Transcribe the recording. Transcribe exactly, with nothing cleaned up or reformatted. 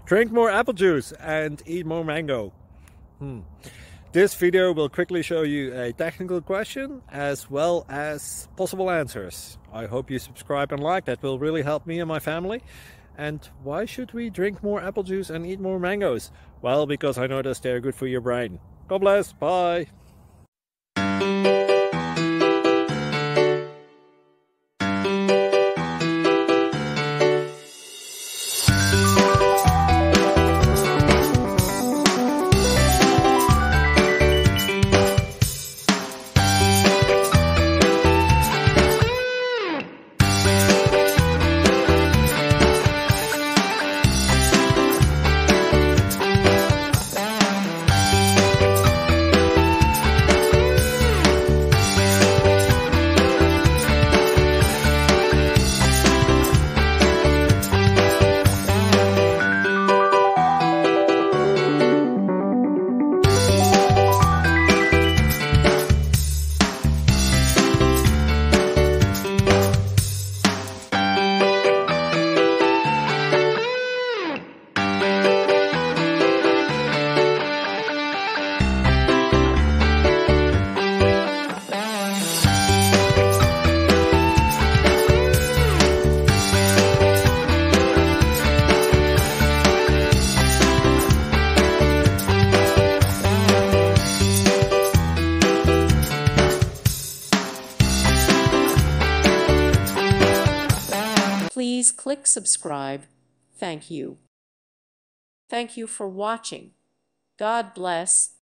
Drink more apple juice and eat more mango. Hmm. This video will quickly show you a technical question as well as possible answers. I hope you subscribe and like, that will really help me and my family. And why should we drink more apple juice and eat more mangoes? Well, because I noticed they're good for your brain. God bless, bye! Please click subscribe. Thank you. Thank you for watching. God bless.